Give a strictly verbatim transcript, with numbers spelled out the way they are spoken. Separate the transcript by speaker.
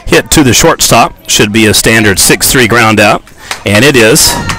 Speaker 1: hit to the shortstop. Should be a standard six three ground out, and it is